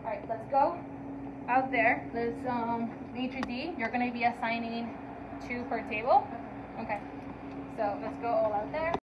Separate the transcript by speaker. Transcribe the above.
Speaker 1: Alright, let's go out there. There's Major D. You're going to be assigning 2 per table. Okay. So let's go all out there.